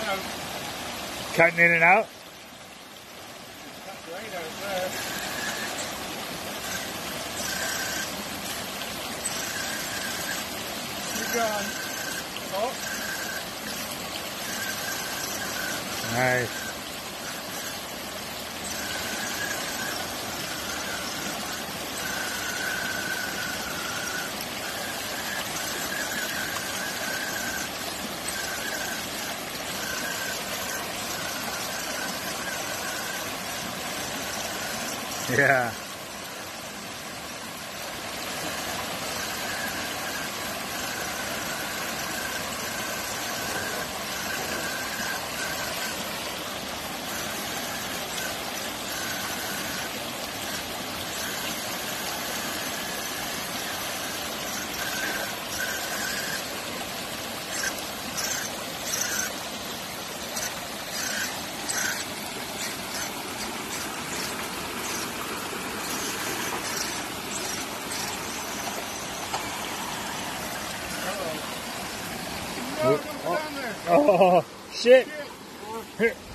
Cutting in and out? Cut right out there. Keep going. Oh. Nice. Yeah. No, don't go down there. Oh, shit. Shit.